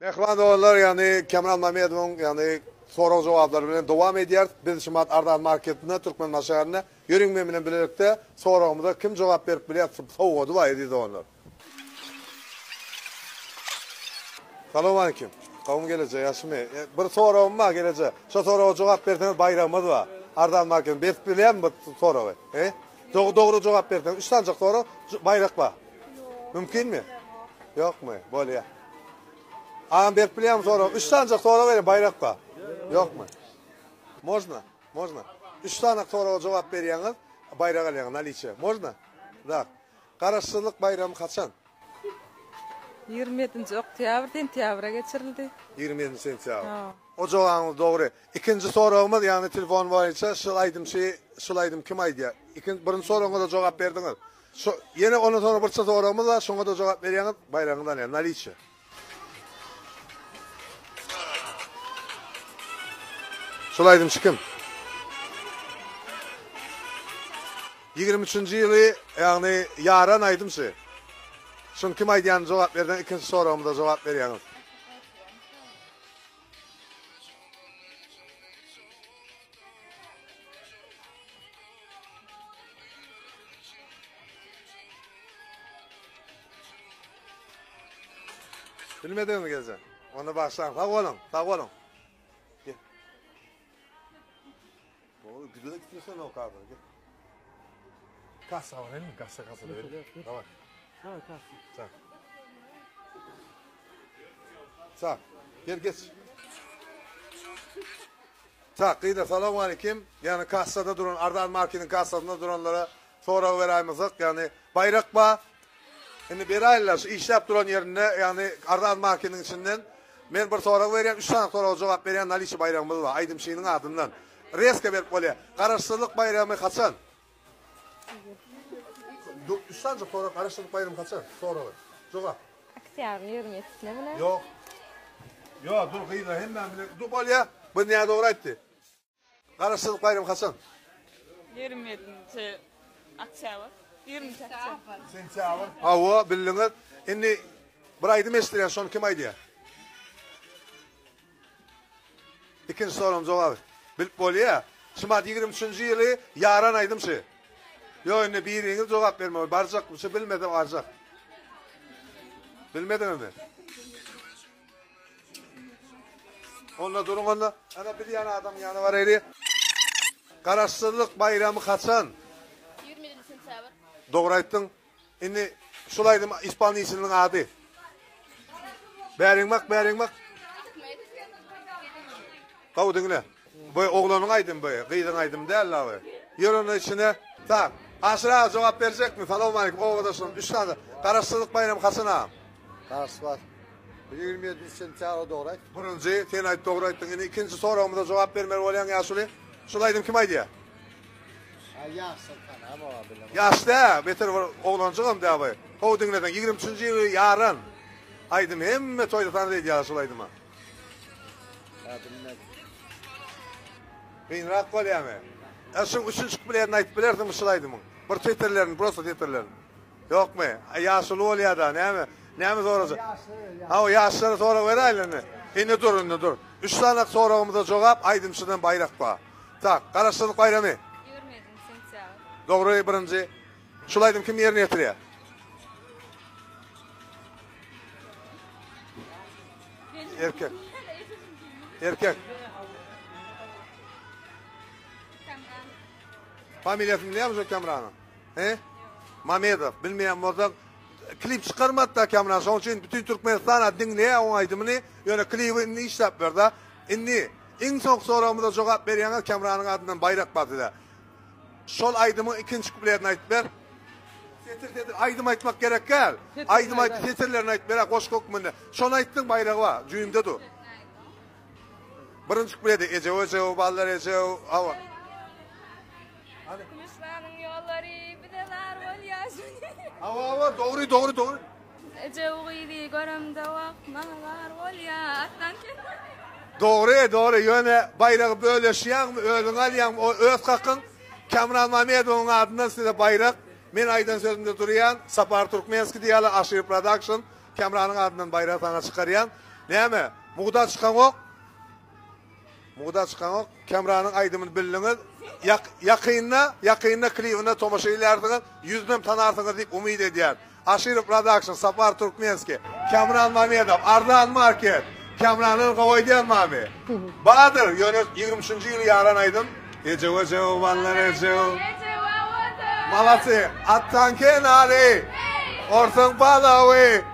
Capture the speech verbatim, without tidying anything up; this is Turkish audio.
Mehman oğullar yani Kemal Mamedov'un yani soru cevapları bilen devam ediyor. Biz şimdi Ardan Market'ine Türkmen Maşarı'na yürüyün bilen birlikte sorumuza kim cevap verip bilen soğudu var ediyor onlar. Selamun aleyküm. Kavun gelecek yaşımı. Bir sorum var gelecek. Şu soruya cevap verdiniz bayramımız var. Ardan Market'in bet bilen bu soru. He? Doğru doğru cevap verdiniz. Üç tane soru bayrak var. Mümkün mü? Yok mu? Böyle ya. Ağam berip bileyim sonra. Üç tane soru verin bayrak var. Yok mu? Можно? Можно? Üç tane soruya cevap veriyorsunuz. Bayrak alıyorsunuz. Aliçe. Можно? Da. Karışçılık bayramı kaçan? yirmi yedinci oktyabrdan tiyabra geçirildi. yirmi yedinci sentyabr. O cevabınız doğru. İkinci sorumuz yani telefon varsa şulaydım şey, şulaydım kim aydı? İkinci birinci soruğa da cevap verdiniz. Şu yine onun sonra bir sorumuz var. Şuna da cevap veriyorsunuz. Bayrağından yani. Aliçe. Şulaydım çıkım. yirmi üçüncü yılı yani yaran aydım size. Şun kim aydiyan cevap verdin ikinci sorumuza cevap veriyorsunuz. Bilmedin mi geleceksin? Onu başlayalım. Sağ olun, sağ olun. Gel. Oğlum güzel istiyorsan o kadar. Gel. Kasa var değil mi? Kasa kasa da verin. Tamam. Tamam, kasa. Sağ. Sağ. Gel geç. Sağ. Kıyıda selamun aleyküm. Yani kasada durun. Ardan Market'in kasasında duranlara sonra verayımızlık. Yani bayrak var. Şimdi bir aylar şu işlep duran yerine yani Ardan Market'in içinden men bir soru veriyorum. Üç tane soru cevap veriyorum. Nalişi bayramımız var. Aydım şeyinin adından. Reske verip böyle. Karışçılık bayramı kaçan? Üç tane soru karışçılık bayramı kaçan? Soru ver. Cevap. Oktyabrın yirmi yedisine mi ne? Yok. Yok dur kıyıda hemen bile. Dur bol ya. Bu neye doğru etti? Karışçılık bayramı kaçan? yirmi yedinci oktyabr. yirminci oktyabr. Sentyabr. Ava bildiniz. Şimdi bir aydım estiren son kim aydı ya? İkinci sorum cevabı. Bilip bol ya. Şimdi yirmi üçüncü yılı yaran aydım şey. Yok şimdi bir yıl cevap verme. Barcak mı şey bilmedim barcak. Bilmedin mi? Onunla durun onunla. Ana bir yana adam yanı var eli. Karışçılık bayramı kaçan? yirmi yedinci sentyabr. Doğru ayttın. Şimdi şulaydım İspaniyasının adı. Berin bak, berin bak. Kavu dinle. Bu oğlanın aydım bu. Kıydın aydım değil la bu. Yürünün içine. Tamam. Aşırı cevap verecek mi? Selamun aleyküm. O kadar sonra. Üç tane. Karışçılık bayramı kaçan ağam? Karşı var. yirmi yedinci sentyabr doğru. Birinci, sen ayt doğru ayttın. Yine ikinci sorumuza cevap vermeli olayan ya şulay. Şulaydım kim aydı ya? Yaşlı kan ama bilemem. Yaşta, beter oğlancığım de abi. Kavu dinledin. yirmi üçüncü yılı yarın. Aydım hemme toyda tanıdıydı ya şulaydım ha. Ya bilmedim. Kıyınrak kol ya mı? Eşin üçüncü bilerini ayıp bilerdin mi şulaydım? Bir titrlerini, prosto titrlerini. Yok mu? Yaşlı ol ya da ne mi? Ne mi soracak? Ha o yaşları sonra ver aylını. Şimdi dur, şimdi dur. Üç tane sorumuza cevap aydım şuradan bayrak var. Tak, karışçılık bayramı. yirmi yedinci sentyabr. Doğru birinci. Şulaydım kim yerine getiriyor? Erkek. Erkek. Familiyasını biliyor musun Kamran'ın? He? Mamedov. Bilmeyen orada klip çıkarmadı da Kamran. Son için bütün Türkmenistan'a dinleye o aydımını. Yani klibini işlep verdi. İnni. En son sorumuza cevap veriyorlar Kamran'ın adından bayrak batıda. Şol aydımın ikinci kuplerini ayıp ver. Tetir tetir aydım aytmak gerek gel. Aydım ayt tetirlerini ayıp ver. Koş kokmunda. Şol ayttın bayrağı var. Cüyümde dur. Birinci kupledi. Ece ece ballar ece hava. Kuşların yolları bideler ol yaşın. Hava hava doğru doğru doğru. Ece uğuydu görümde vakmalar ol ya. Attan Doğru doğru. Yöne bayrağı böyle şiyan mı? Ölün alayan o öz kakın. Kamran Mamedov'un adından size bayrak. Men aydan sözünde duruyan Sapar Turkmenski diyalı Aşırı Production. Kamran'ın adından bayrağı sana çıkarayan. Näme? Muğda çıkan ok. Muğda çıkan ok. Kemranın aydımını bildiniz. Yak, yakınına, yakınına klibine tomaşa ilerdiğiniz yüzünüm tanartınız deyip umid ediyen. Aşırı Production, Sapar Turkmenski, Kemran Mamedov, Ardahan Market, Kemran'ın Kavoydiyan Mami. Bahadır, yirmi üçüncü yıl yaran aydım. Ece ve cevabanlar ece. Malası, attan kenarı, orsun palavi.